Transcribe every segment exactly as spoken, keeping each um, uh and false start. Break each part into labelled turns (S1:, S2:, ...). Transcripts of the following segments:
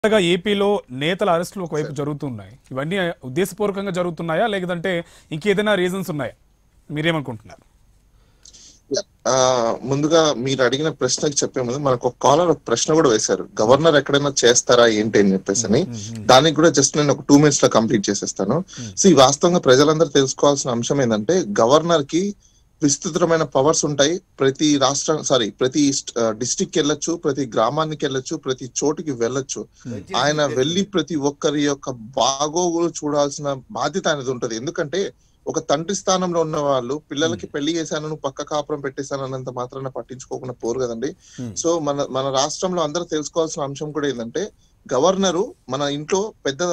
S1: ఏపీలో నేతల అరెస్టులు ఒకవైపు జరుగుతున్నాయి. ఇవన్నీ ఉద్దేశపూర్వకంగా జరుగుతున్నాయా లేదంటే ఇంకేదైనా రీజన్స్ ఉన్నాయా? మీరేమనుకుంటున్నారు?
S2: ముందుగా మీరు అడిగిన ప్రశ్నకి చెప్పే ముందు మనకు ఒక కాలర్ ఒక ప్రశ్న కూడా వేశారు, గవర్నర్ ఎక్కడైనా చేస్తారా ఏంటి అని చెప్పేసి అని. దానికి కూడా జస్ట్ నేను ఒక టూ మినిట్స్ లో కంప్లీట్ చేసేస్తాను. సో ఈ వాస్తవంగా ప్రజలందరూ తెలుసుకోవాల్సిన అంశం ఏంటంటే, గవర్నర్ కి విస్తృతమైన పవర్స్ ఉంటాయి. ప్రతి రాష్ట్రం సారీ ప్రతి డిస్ట్రిక్ట్ వెళ్ళొచ్చు, ప్రతి గ్రామానికి వెళ్ళొచ్చు, ప్రతి చోటుకి వెళ్ళొచ్చు. ఆయన వెళ్ళి ప్రతి ఒక్కరి యొక్క బాగోగులు చూడాల్సిన బాధ్యత అనేది ఉంటది. ఎందుకంటే ఒక తండ్రి స్థానంలో ఉన్న వాళ్ళు పిల్లలకి పెళ్లి చేశాను పక్క కాపురం పెట్టేశాను అన్నంత మాత్రాన పట్టించుకోకుండా పోరు కదండి. సో మన మన రాష్ట్రంలో అందరూ తెలుసుకోవాల్సిన అంశం కూడా ఏంటంటే, గవర్నరు మన ఇంట్లో పెద్ద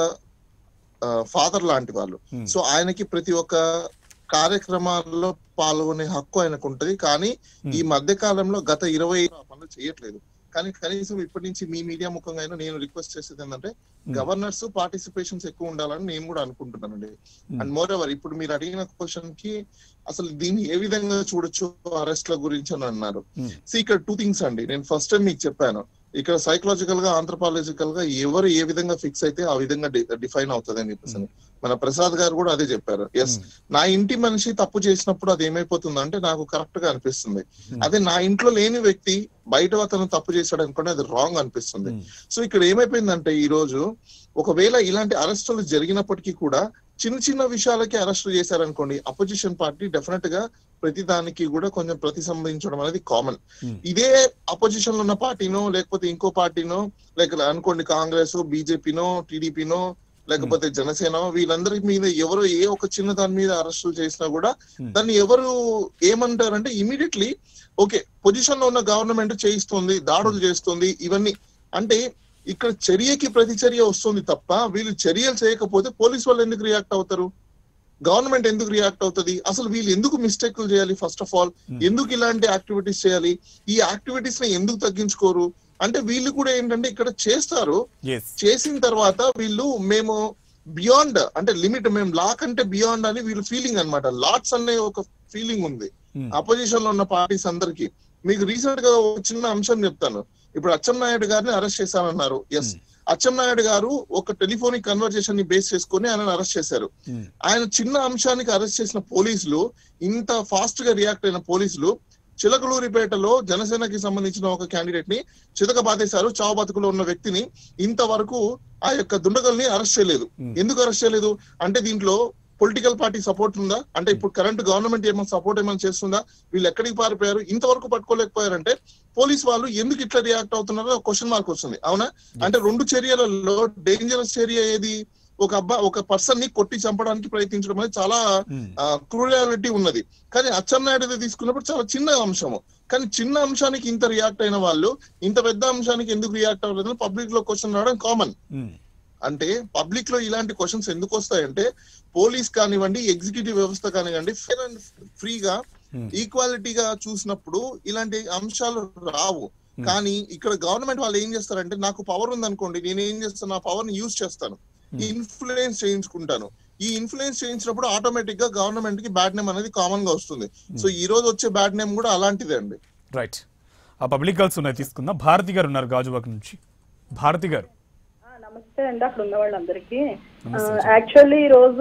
S2: ఫాదర్ లాంటి వాళ్ళు. సో ఆయనకి ప్రతి ఒక్క కార్యక్రమాల్లో పాల్గొనే హక్కు ఆయనకు ఉంటది. కానీ ఈ మధ్య కాలంలో గత ఇరవై పనులు చేయట్లేదు. కానీ కనీసం ఇప్పటి నుంచి మీ మీడియా ముఖంగా అయినా నేను రిక్వెస్ట్ చేసేది ఏంటంటే, గవర్నర్స్ పార్టిసిపేషన్స్ ఎక్కువ ఉండాలని నేను కూడా అనుకుంటున్నానండి. అండ్ మోర్ ఎవర్ ఇప్పుడు మీరు అడిగిన క్వశ్చన్ కి అసలు దీన్ని ఏ విధంగా చూడొచ్చు అరెస్ట్ల గురించి అని అన్నారు. సో ఇక్కడ టూ థింగ్స్ అండి. నేను ఫస్ట్ టైం మీకు చెప్పాను, ఇక్కడ సైకలాజికల్ గా ఆంథ్రపాలజికల్ గా ఎవరు ఏ విధంగా ఫిక్స్ అయితే ఆ విధంగా డిఫైన్ అవుతుంది అని చెప్పేసి మన ప్రసాద్ గారు కూడా అదే చెప్పారు. ఎస్, నా ఇంటి మనిషి తప్పు చేసినప్పుడు అది ఏమైపోతుంది అంటే నాకు కరెక్ట్ గా అనిపిస్తుంది. అదే నా ఇంట్లో లేని వ్యక్తి బయట అతను తప్పు చేశాడు అనుకోండి, అది రాంగ్ అనిపిస్తుంది. సో ఇక్కడ ఏమైపోయిందంటే, ఈ రోజు ఒకవేళ ఇలాంటి అరెస్టులు జరిగినప్పటికీ కూడా చిన్న చిన్న విషయాలకి అరెస్టులు చేశారనుకోండి, అపోజిషన్ పార్టీ డెఫినెట్ గా ప్రతి దానికి కూడా కొంచెం ప్రతిసంబంధించడం అనేది కామన్. ఇదే అపోజిషన్ లో ఉన్న పార్టీనో లేకపోతే ఇంకో పార్టీనో లేక అనుకోండి కాంగ్రెస్, బీజేపీనో, టీడీపీనో లేకపోతే జనసేన, వీళ్ళందరి మీద ఎవరు ఏ ఒక చిన్న దాని మీద అరెస్టులు చేసినా కూడా దాన్ని ఎవరు ఏమంటారంటే ఇమీడియట్లీ ఓకే పొజిషన్ లో ఉన్న గవర్నమెంట్ చేయిస్తుంది, దాడులు చేస్తుంది, ఇవన్నీ అంటే ఇక్కడ చర్యకి ప్రతి చర్య వస్తుంది తప్ప వీళ్ళు చర్యలు చేయకపోతే పోలీస్ వాళ్ళు ఎందుకు రియాక్ట్ అవుతారు, గవర్నమెంట్ ఎందుకు రియాక్ట్ అవుతుంది, అసలు వీళ్ళు ఎందుకు మిస్టేక్లు చేయాలి, ఫస్ట్ ఆఫ్ ఆల్ ఎందుకు ఇలాంటి యాక్టివిటీస్ చేయాలి, ఈ యాక్టివిటీస్ ని ఎందుకు తగ్గించుకోరు అంటే వీళ్ళు కూడా ఏంటంటే ఇక్కడ చేస్తారు. చేసిన తర్వాత వీళ్ళు మేము బియాండ్ అంటే లిమిట్, మేము లా కంటే బియాండ్ అని వీళ్ళు ఫీలింగ్ అనమాట. లాట్స్ అనే ఒక ఫీలింగ్ ఉంది అపోజిషన్ లో ఉన్న పార్టీస్ అందరికి. మీకు రీసెంట్ గా ఒక చిన్న అంశం చెప్తాను. ఇప్పుడు అచ్చెన్నాయుడు గారిని అరెస్ట్ చేశానన్నారు. ఎస్, అచ్చెన్నాయుడు గారు ఒక టెలిఫోనిక్ కన్వర్జేషన్ ని బేస్ చేసుకుని ఆయన అరెస్ట్ చేశారు. ఆయన చిన్న అంశానికి అరెస్ట్ చేసిన పోలీసులు, ఇంత ఫాస్ట్ గా రియాక్ట్ అయిన పోలీసులు చిలకలూరిపేటలో జనసేనకి సంబంధించిన ఒక క్యాండిడేట్ ని చితక బాధేశారు. చావు బతుకులో ఉన్న వ్యక్తిని ఇంతవరకు ఆ యొక్క దుండగల్ని అరెస్ట్ చేయలేదు. ఎందుకు అరెస్ట్ చేయలేదు అంటే దీంట్లో పొలిటికల్ పార్టీ సపోర్ట్ ఉందా అంటే ఇప్పుడు కరెంట్ గవర్నమెంట్ ఏమైనా సపోర్ట్ ఏమైనా చేస్తుందా, వీళ్ళు ఎక్కడికి పారిపోయారు, ఇంతవరకు పట్టుకోలేకపోయారంటే పోలీస్ వాళ్ళు ఎందుకు ఇట్లా రియాక్ట్ అవుతున్నారో క్వశ్చన్ మార్క్ వస్తుంది. అవునా? అంటే రెండు చర్యలలో డేంజరస్ చర్య ఏది, ఒక అబ్బా ఒక పర్సన్ ని కొట్టి చంపడానికి ప్రయత్నించడం అనేది చాలా క్రూయాలిటీ ఉన్నది. కానీ అచ్చెన్నాయుడు తీసుకున్నప్పుడు చాలా చిన్న అంశము, కానీ చిన్న అంశానికి ఇంత రియాక్ట్ అయిన వాళ్ళు ఇంత పెద్ద అంశానికి ఎందుకు రియాక్ట్ అవ్వలేదు పబ్లిక్ లో క్వశ్చన్ రావడం కామన్. అంటే పబ్లిక్ లో ఇలాంటి క్వశ్చన్స్ ఎందుకు వస్తాయంటే, పోలీస్ కానివ్వండి, ఎగ్జిక్యూటివ్ వ్యవస్థ కానివ్వండి, ఫెయిర్ అండ్ ఫ్రీగా ఈక్వాలిటీగా చూసినప్పుడు ఇలాంటి అంశాలు రావు. కానీ ఇక్కడ గవర్నమెంట్ వాళ్ళు ఏం చేస్తారంటే, నాకు పవర్ ఉంది అనుకోండి, నేను ఏం చేస్తాను, నా పవర్ ని యూజ్ చేస్తాను, ఇన్ఫ్లుయెన్స్ చేయించుకుంటాను. ఈ ఇన్ఫ్లుయెన్స్ చేయించినప్పుడు ఆటోమేటిక్ గా గవర్నమెంట్ కి బ్యాడ్ నేమ్ అనేది కామన్ గా వస్తుంది. సో ఈ రోజు వచ్చే బ్యాడ్ నేమ్ కూడా అలాంటిదే అండి.
S1: రైట్, ఆ పబ్లిక్ గర్ల్స్ ఉన్నాయి తీసుకుందాం. భారతి గారు ఉన్నారు గాజువాక నుంచి. భారతి గారు
S3: నమస్తే అండి. అక్కడ ఉన్న వాళ్ళందరికీ యాక్చువల్లీ ఈ రోజు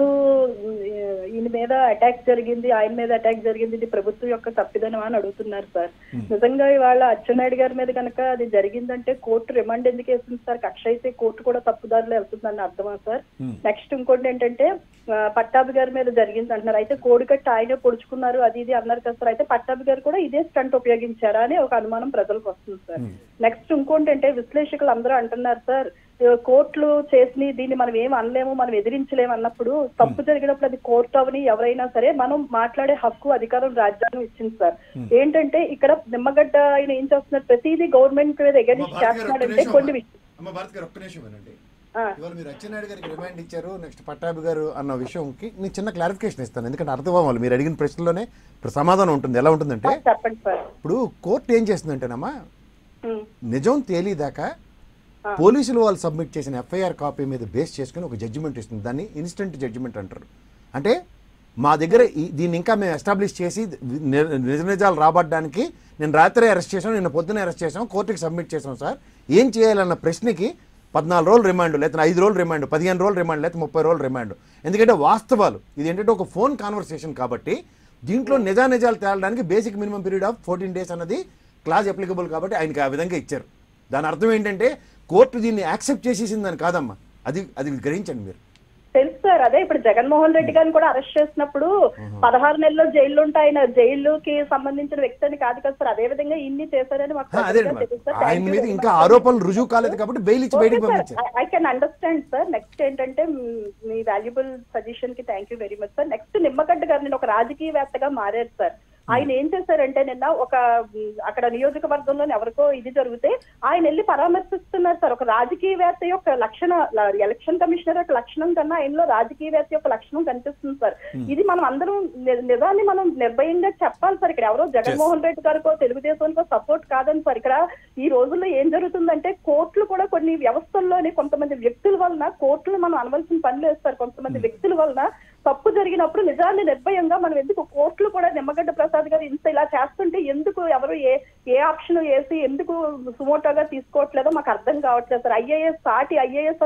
S3: ఈయన మీద అటాక్ జరిగింది, ఆయన మీద అటాక్ జరిగింది, ఇది ప్రభుత్వం యొక్క తప్పిదనం అని అడుగుతున్నారు సార్. నిజంగా ఇవాళ అచ్చెన్నాయుడు గారి మీద కనుక అది జరిగిందంటే కోర్టు రిమాండ్ ఎందుకు వేస్తుంది సార్? కక్ష అయితే కోర్టు కూడా తప్పుదారులు వెళ్తుందని అర్థమా సార్? నెక్స్ట్ ఇంకోటి ఏంటంటే, పట్టాభి గారి మీద జరిగింది అంటున్నారు. అయితే కోడికట్టి ఆయనే పొడుచుకున్నారు అది ఇది అన్నారు కదా సార్. అయితే పట్టాభి గారు కూడా ఇదే స్టంట్ ఉపయోగించారా అని ఒక అనుమానం ప్రజలకు వస్తుంది సార్. నెక్స్ట్ ఇంకోటి అంటే, విశ్లేషకులు అందరూ అంటున్నారు సార్ కోర్టులు చేసి దీన్ని మనం ఏం అనలేము, మనం ఎదిరించలేము అన్నప్పుడు తప్పు జరిగినప్పుడు అది కోర్టు అవని ఎవరైనా సరే మనం మాట్లాడే హక్కు అధికారం రాజ్యాంగం ఇచ్చింది సార్. ఏంటంటే ఇక్కడ నిమ్మగడ్డ ఆయన ఏం చేస్తున్నారు, ప్రతిదీ గవర్నమెంట్ మీద ఎగనిస్ట్ చేస్తున్నాడంటే కొన్ని
S4: మీరు అచ్చెన్నాయుడు గారికి రిమైండ్ ఇచ్చారు, నెక్స్ట్ పట్టాభి గారు అన్న విషయంకి నేను చిన్న క్లారిఫికేషన్ ఇస్తాను. ఎందుకంటే అర్థం అవ్వాలి, మీరు అడిగిన ప్రశ్నలోనే ఇప్పుడు సమాధానం ఉంటుంది. ఎలా ఉంటుందంటే, ఇప్పుడు కోర్టు ఏం చేస్తుందంటేనమ్మా, నిజం తేలిదాకా పోలీసులు వాళ్ళు సబ్మిట్ చేసిన ఎఫ్ఐఆర్ కాపీ మీద బేస్ చేసుకుని ఒక జడ్జిమెంట్ ఇస్తుంది. దాన్ని ఇన్స్టెంట్ జడ్జిమెంట్ అంటారు. అంటే మా దగ్గర దీన్ని ఇంకా మేము ఎస్టాబ్లిష్ చేసి నిజ నిజాలు రాబట్టడానికి నేను రాత్రి అరెస్ట్ చేసాం, నిన్న పొద్దున అరెస్ట్ చేసాం, కోర్టుకి సబ్మిట్ చేసాం సార్, ఏం చేయాలన్న ప్రశ్నకి పద్నాలుగు రోజులు రిమాండ్, లేకపోతే ఐదు రోజులు రిమాండ్, పదిహేను రోజులు రిమాండ్, లేకపోతే ముప్పై రోజులు రిమాండ్. ఎందుకంటే వాస్తవాలు ఇది ఏంటంటే ఒక ఫోన్ కాన్వర్సేషన్ కాబట్టి దీంట్లో నిజానిజాలు తేలడానికి basic minimum period of fourteen days అన్నది క్లాజ్ అప్లికబుల్ కాబట్టి ఆయనకి ఆ విధంగా ఇచ్చారు. దాని అర్థం ఏంటంటే కోర్టు దీన్ని యాక్సెప్ట్ చేసేసిందని కాదమ్మా, అది అది గ్రహించండి మీరు.
S3: తెలుసు సార్, అదే ఇప్పుడు జగన్మోహన్ రెడ్డి గారిని కూడా అరెస్ట్ చేసినప్పుడు పదహారు నెలల్లో జైల్లో ఉంటే ఆయన జైలుకి సంబంధించిన వ్యక్తి అని కాదు కదా సార్, అదే విధంగా ఇన్ని చేశారని మాకు
S4: అదే ఆయన మీద ఇంకా ఆరోపణలు రుజువు కాలేదు కాబట్టి బెయిల్ ఇచ్చి బయటకు పంపించారు.
S3: I can understand sir. Next ఏంటంటే మీ వాల్యుబుల్ సజెషన్ కి thank you very much sir. Next Nimmagadda garu నేను ఒక రాజకీయవేత్తగా మారారు సార్. ఆయన ఏం చేశారంటే నిన్న ఒక అక్కడ నియోజకవర్గంలో ఎవరికో ఇది జరిగితే ఆయన వెళ్ళి పరామర్శిస్తున్నారు సార్. ఒక రాజకీయవేత్త యొక్క లక్షణ, ఎలక్షన్ కమిషనర్ యొక్క లక్షణం కన్నా ఆయనలో రాజకీయవేత్త యొక్క లక్షణం కనిపిస్తుంది సార్. ఇది మనం అందరం నిజాన్ని మనం నిర్భయంగా చెప్పాలి సార్. ఇక్కడ ఎవరో జగన్మోహన్ రెడ్డి గారికో తెలుగుదేశానికో సపోర్ట్ కాదని సార్. ఇక్కడ ఈ రోజుల్లో ఏం జరుగుతుందంటే కోర్టులు కూడా కొన్ని వ్యవస్థల్లోని కొంతమంది వ్యక్తుల వలన కోర్టులు మనం అనవలసిన పనులు వేస్తారు. కొంతమంది వ్యక్తుల వలన తప్పు జరిగినప్పుడు నిజాన్ని నిర్భయంగా మనం ఎందుకు కోర్టులు కూడా నిమ్మగడ్డ ప్రసాద్ గారు ఇంత ఇలా చేస్తుంటే ఎందుకు ఎవరు ఏ ఏ ఆప్షన్ వేసి ఎందుకు సుమోటోగా తీసుకోవట్లేదో మాకు అర్థం కావట్లేదు సార్. ఐఏఎస్ సాటి ఐఏఎస్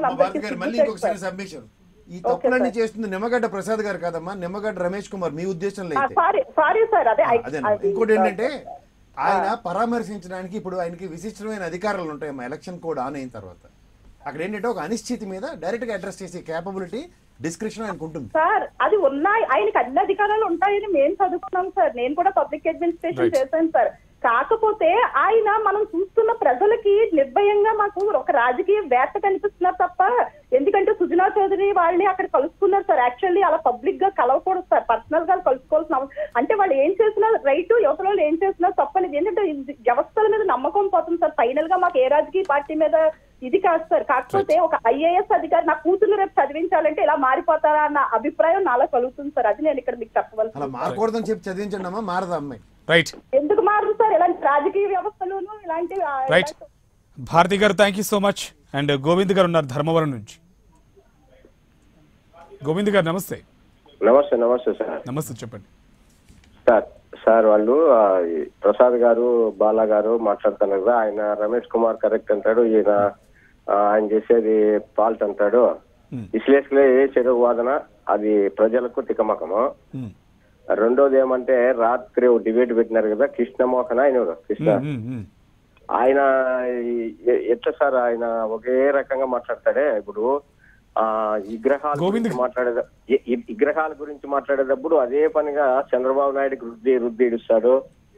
S4: ఈ తప్పులన్నీ చేస్తుంది నిమ్మగడ్డ ప్రసాద్ గారు కాదమ్మా, నిమ్మగడ్డ రమేష్ కుమార్. మీ ఉద్దేశంలో
S3: సారీ సార్. అదే
S4: అదే ఇంకోటి ఏంటంటే ఆయన పరామర్శించడానికి ఇప్పుడు ఆయనకి విశిష్టమైన అధికారాలు ఉంటాయమ్మా. ఎలక్షన్ కోడ్ ఆన్ అయిన తర్వాత అక్కడ ఏంటంటే ఒక అనిశ్చితి మీద డైరెక్ట్ గా అడ్రస్ చేసే కేపబిలిటీ డిస్క్రిప్షన్ ఆయనకు ఉంటుంది
S3: సార్. అది ఉన్నాయి, ఆయనకి అన్ని అధికారాలు ఉంటాయని మేము చదువుకున్నాం సార్. నేను కూడా పబ్లిక్ అడ్మినిస్ట్రేషన్ చేశాను సార్. కాకపోతే ఆయన మనం చూస్తున్న ప్రజలకి నిర్భయంగా మాకు ఒక రాజకీయ వేత్త కనిపిస్తున్నారు తప్ప, ఎందుకంటే సుజనా చౌదరి వాళ్ళని అక్కడ కలుసుకున్నారు సార్. యాక్చువల్లీ అలా పబ్లిక్ గా కలవకూడదు సార్, పర్సనల్ గా కలుసుకోవాల్సిన అంటే వాళ్ళు ఏం చేసినా రైట్, యువతల వాళ్ళు ఏం చేసినా తప్పనిది. ఏంటంటే వ్యవస్థల మీద నమ్మకం పోతుంది సార్. ఫైనల్ గా మాకు ఏ రాజకీయ పార్టీ మీద ఇది కాదు సార్. కాకపోతే ఒక ఐఏఎస్ అధికారి నా కూతురు రేపు చదివించాలంటే ఇలా మారిపోతారా అన్న అభిప్రాయం నాలో కలుగుతుంది సార్. అది నేను ఇక్కడ మీకు చెప్పవలసి.
S4: అలా మారకూడదని చెప్పి చదివించండి అమ్మా, మారదా అమ్మాయి?
S1: రైట్,
S3: ఎందుకు మారదు సార్ ఇలాంటి రాజకీయ వ్యవస్థలోనూ ఇలాంటి.
S1: Right, Bharathi garu thank you so much. And Govind garu ఉన్నారు ధర్మవరం నుంచి. గోవింద్ గారు నమస్తే.
S5: నమస్తే. నమస్తే సార్.
S1: నమస్తే, చెప్పండి
S5: సార్. సార్ వాళ్ళు ప్రసాద్ గారు బాలా గారు మాట్లాడుతున్నారు కదా, ఆయన రమేష్ కుమార్ కరెక్ట్ అంటాడు, ఈయన ఆయన చేసేది ఫాల్ట్ అంటాడు. విశ్లేషకులే ఏ చెరువు వాదన అది ప్రజలకు తికమకము. రెండోది ఏమంటే రాత్రి డిబేట్ పెట్టినారు కదా కృష్ణమోహన్, ఆయన కృష్ణ ఆయన ఎట్లా సార్ ఆయన ఒకే రకంగా మాట్లాడతాడే. ఇప్పుడు ఆ విగ్రహాల గురించి మాట్లాడే విగ్రహాల గురించి మాట్లాడేటప్పుడు అదే పనిగా చంద్రబాబు నాయుడుకి రుద్ది రుద్ది ఇడుస్తాడు.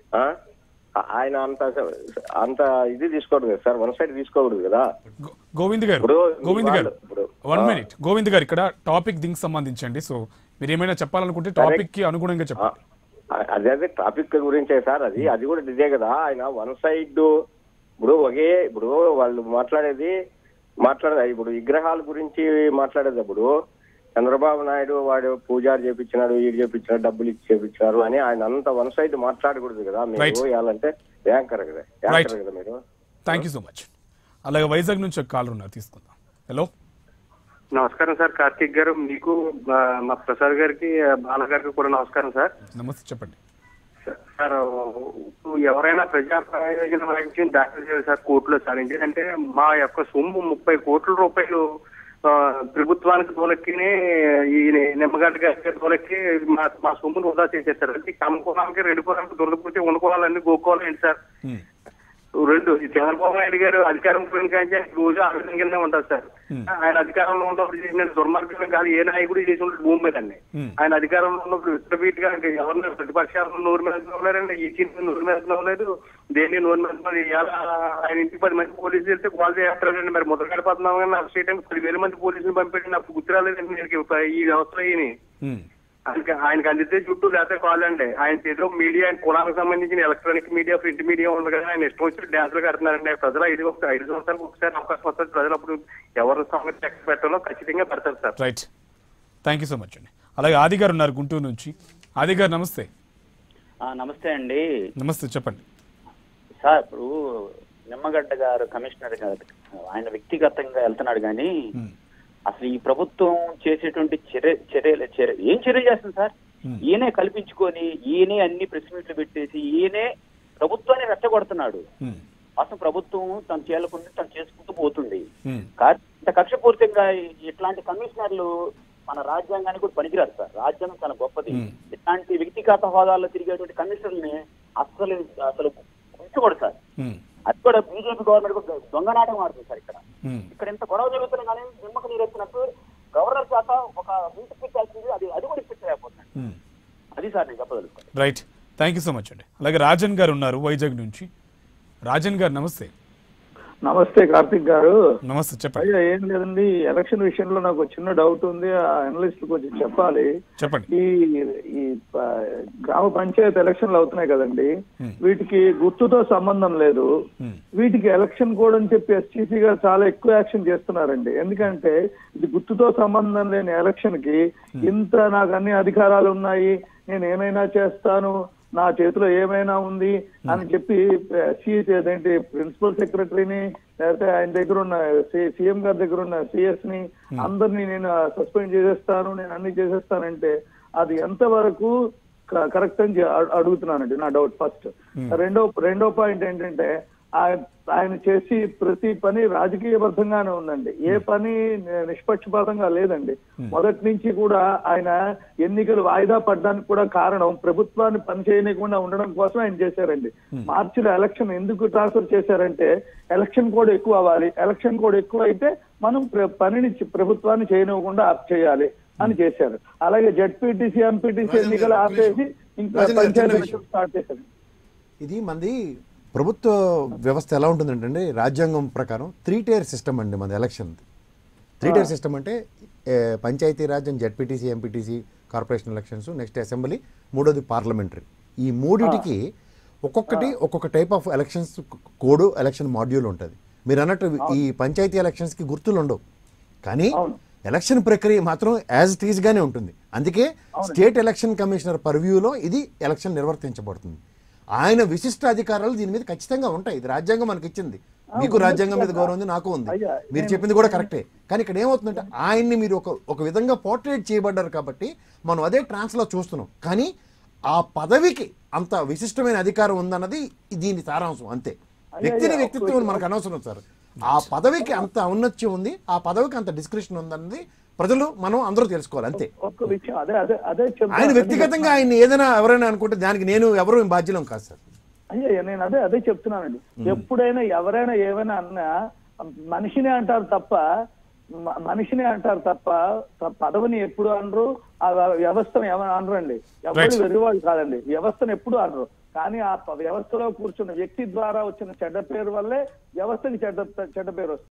S5: ఆయన అంత అంత ఇది తీసుకోకూడదు కదా సార్, వన్ సైడ్ తీసుకోకూడదు కదా.
S1: గోవింద్ గారు గోవింద్ గారు వన్ మినిట్ గోవింద్ గారు, ఇక్కడ టాపిక్ దీనికి సంబంధించండి. సో మీరు ఏమైనా చెప్పాలనుకుంటే టాపిక్ కి అనుగుణంగా చెప్పండి.
S5: అదే అదే టాపిక్ గురించే సార్. అది అది కూడా ఇదే కదా, ఆయన వన్ సైడ్ ఇప్పుడు ఒకే ఇప్పుడు వాళ్ళు మాట్లాడేది మాట్లాడదా. ఇప్పుడు విగ్రహాల గురించి మాట్లాడేటప్పుడు చంద్రబాబు నాయుడు వాడు పూజారి చేపించినాడు, వీడు చేపించినాడు, డబ్బులు ఇచ్చి చేపించినారు అని ఆయన అంత వన్ సైడ్ మాట్లాడకూడదు కదా. మీరు ఇవ్వాలంటే యాంకర్ కదా, యాంకర్ కదా మీరు.
S1: Thank you so much. అలాగే వైజాగ్ నుంచి ఒక కాలర్ ఉన్నారు, తీసుకుందాం. హలో,
S6: నమస్కారం సార్. కార్తిక్ గారు, మీకు మా ప్రసాద్ గారికి బాల గారికి కూడా నమస్కారం సార్.
S1: నమస్తే, చెప్పండి
S6: సార్. ఎవరైనా ప్రజా ప్రయోజనం వహించి దాఖలు చేయాలి సార్ కోర్టులో సార్. ఎందుకంటే మా యొక్క సొమ్ము ముప్పై కోట్ల రూపాయలు ప్రభుత్వానికి తోలెక్కినే ఈ నిమ్మగడ్డ గారి తోలెక్కి మా మా సొమ్మును వృధా చేసేస్తారు. కమ్ముకోవడానికి రెండు కోరాలకు దొరికిపోతే వండుకోవాలని గోక్కోవాలి ఏంటి సార్. రెండు చంద్రబాబు నాయుడు గారు అధికారం కానీ రోజు ఆ విధంగా కింద ఉంటారు సార్. ఆయన అధికారంలో ఉన్నప్పుడు చేసిన దుర్మార్గం కాదు ఏ నాయకుడు చేసి ఉంటుంది భూమి మీద అండి. ఆయన అధికారంలో ఉన్నప్పుడు విస్తృపీట్ గా ఎవరిని ప్రతిపక్షాలను నోరు మీద నవ్వలేరండి, ఈ చిన్న నోరు మీద నవ్వలేదు, దేన్ని నోరు మీద. ఆయన ఇంటికి పది మంది పోలీసులు వెళ్తే కాల్ చేస్తారండి. మరి ముద్రగడ పద్మనాభం గారిని అరెస్ట్ చేయడానికి పదివేల మంది పోలీసులు పంపెట్టి నాకు గుర్తు రాలేదండి నేను ఈ వ్యవస్థలో. ఆయనకి ఆయనకి అందితే చుట్టూ లేకపోతే కాలండి. ఆయన చేతిలో మీడియా, ఆయన కులానికి సంబంధించిన ఎలక్ట్రానిక్ మీడియా, ప్రింట్ మీడియా ఉంది కదా, ఆయన ఇష్టం వచ్చి డ్యాన్సులు కడుతున్నారండి. ప్రజలు ఐదు ఐదు సంవత్సరాలకు ఒకసారి అవకాశం వస్తుంది. ప్రజలు అప్పుడు ఎవరి సంగతి లెక్క పెట్టాలో ఖచ్చితంగా పెడతారు sir.
S1: Right, thank you so much అండి. అలాగే ఆది గారు ఉన్నారు గుంటూరు నుంచి. ఆది గారు నమస్తే.
S7: నమస్తే అండి.
S1: నమస్తే, చెప్పండి
S7: సార్. ఇప్పుడు నిమ్మగడ్డ గారు కమిషనర్ గారు ఆయన వ్యక్తిగతంగా వెళ్తున్నాడు కానీ అసలు ఈ ప్రభుత్వం చేసేటువంటి చర్య చర్యలు చర్య ఏం చర్య చేస్తుంది సార్? ఈయనే కల్పించుకొని ఈయనే అన్ని ప్రెస్ మీట్లు పెట్టేసి ఈయనే ప్రభుత్వాన్ని రెచ్చగొడుతున్నాడు. అసలు ప్రభుత్వం తను చేయాలకుంటే తను చేసుకుంటూ పోతుంది.
S1: Hmm.
S7: ఇంత కక్షపూరితంగా ఇట్లాంటి కమిషనర్లు మన రాజ్యాంగానికి కూడా పనికిరారు సార్. రాజ్యాంగం చాలా గొప్పది. ఇట్లాంటి వ్యక్తిగత హోదాల్లో తిరిగేటువంటి కమిషనర్ని అసలు అసలు ఉంచకూడదు సార్. అది కూడా బీజేపీ గవర్నమెంట్ కూడా దొంగనాటం ఆడుతుంది సార్. ఇక్కడ ఇక్కడ ఇంత గొడవ జరుగుతున్నా కానీ నిమ్మకు నీరు వచ్చినట్టు గవర్నర్ శాఖ ఒక ఇంటి పెట్టాల్సింది, అది అది కూడా పెట్టలేకపోతుంది. అది సార్ నేను చెప్పదలుచుకోండి.
S1: Right, thank you so much అండి. అలాగే రాజన్ గారు ఉన్నారు వైజాగ్ నుంచి. రాజన్ గారు నమస్తే.
S8: నమస్తే కార్తిక్ గారు.
S1: నమస్తే, చెప్పండి.
S8: అయ్యా ఏం లేదండి, ఎలక్షన్ విషయంలో నాకు చిన్న డౌట్ ఉంది, ఆ అనలిస్ట్ కొంచెం చెప్పాలి.
S1: చెప్పండి.
S8: ఈ ఈ గ్రామ పంచాయతీ ఎలక్షన్లు అవుతున్నాయి కదండి, వీటికి గుర్తుతో సంబంధం లేదు. వీటికి ఎలక్షన్ కోడ్ అని చెప్పి ఎస్సీసీ గారు చాలా ఎక్కువ యాక్షన్ చేస్తున్నారండి. ఎందుకంటే ఇది గుర్తుతో సంబంధం లేని ఎలక్షన్ కి ఇంత నాకు అన్ని అధికారాలు ఉన్నాయి, నేను ఏమైనా చేస్తాను, నా చేతిలో ఏమైనా ఉంది అని చెప్పి ఏంటి ప్రిన్సిపల్ సెక్రటరీని లేకపోతే ఆయన దగ్గర ఉన్న సీఎం గారి దగ్గర ఉన్న సిఎస్ ని అందరినీ నేను సస్పెండ్ చేసేస్తాను, నేను అన్ని చేసేస్తానంటే అది ఎంతవరకు కరెక్ట్ అని అడుగుతున్నానండి, నా డౌట్ ఫస్ట్. రెండో రెండో పాయింట్ ఏంటంటే ఆయన చేసి ప్రతి పని రాజకీయబద్ధంగానే ఉందండి, ఏ పని నిష్పక్షపాతంగా లేదండి. మొదటి నుంచి కూడా ఆయన ఎన్నికలు వాయిదా పడడానికి కూడా కారణం ప్రభుత్వాన్ని పని చేయకుండా ఉండడం కోసం ఆయన చేశారండి. మార్చిలో ఎలక్షన్ ఎందుకు ట్రాన్స్ఫర్ చేశారంటే ఎలక్షన్ కోడ్ ఎక్కువ అవ్వాలి, ఎలక్షన్ కోడ్ ఎక్కువ అయితే మనం పనిని ప్రభుత్వాన్ని చేయనివ్వకుండా ఆప్ చేయాలి అని చేశారు. అలాగే జెడ్పీటీసీ ఎంపీటీసీ ఎన్నికలు ఆపేసి ఇంకా పంచాయతీ ఎలక్షన్ స్టార్ట్ చేశారు.
S4: ఇది మంది ప్రభుత్వ వ్యవస్థ ఎలా ఉంటుందంటే రాజ్యాంగం ప్రకారం త్రీ టైర్ సిస్టమ్ అండి మన ఎలక్షన్. త్రీ టైర్ సిస్టమ్ అంటే panchayati raj, ZPTC, MPTC, corporation elections, next assembly, మూడోది పార్లమెంటరీ. ఈ మూడిటికి ఒక్కొక్కటి ఒక్కొక్క type of elections code, election module ఉంటుంది. మీరు అన్నట్టు ఈ పంచాయతీ ఎలక్షన్స్కి గుర్తులు ఉండవు, కానీ ఎలక్షన్ ప్రక్రియ మాత్రం యాజ్ ఇట్ ఈజ్ గానే ఉంటుంది. అందుకే స్టేట్ ఎలక్షన్ కమిషనర్ పర్వ్యూలో ఇది ఎలక్షన్ నిర్వర్తించబడుతుంది. ఆయన విశిష్ట అధికారాలు దీని మీద ఖచ్చితంగా ఉంటాయి. ఇది రాజ్యాంగం మనకి ఇచ్చింది. మీకు రాజ్యాంగం మీద గౌరవం ఉంది, నాకు ఉంది, మీరు చెప్పింది కూడా కరెక్టే. కానీ ఇక్కడ ఏమవుతుందంటే ఆయన్ని మీరు ఒక ఒక విధంగా పోర్ట్రేట్ చేయబడ్డారు కాబట్టి మనం అదే ట్రాన్స్ లో చూస్తున్నాం. కానీ ఆ పదవికి అంత విశిష్టమైన అధికారం ఉందన్నది దీని సారాంశం. అంతే, వ్యక్తిని వ్యక్తిత్వం మనకు అనవసరం సార్. ఆ పదవికి అంత ఔన్నత్యం ఉంది, ఆ పదవికి అంత డిస్క్రిప్షన్ ఉందన్నది ప్రజలు మనం అందరూ తెలుసుకోవాలి. అంతే.
S8: ఒక్క విషయం అదే అదే అదే
S4: ఆయన వ్యక్తిగతంగా ఆయన ఏదైనా ఎవరైనా అనుకుంటే దానికి నేను ఎవరు బాధ్యులం కాదు సార్.
S8: అయ్యా నేను అదే అదే చెప్తున్నానండి. ఎప్పుడైనా ఎవరైనా ఏమైనా అన్నా మనిషినే అంటారు తప్ప మనిషినే అంటారు తప్ప పదవిని ఎప్పుడు అనరు, ఆ వ్యవస్థను ఏమైనా అనరండి. ఎవరు వెర్రివాళ్ళు కాదండి, వ్యవస్థను ఎప్పుడు అనరు. కానీ ఆ వ్యవస్థలో కూర్చున్న వ్యక్తి ద్వారా వచ్చిన చెడ్డ పేరు వల్లే వ్యవస్థకి చెడ్డ చెడ్డ పేరు వస్తుంది.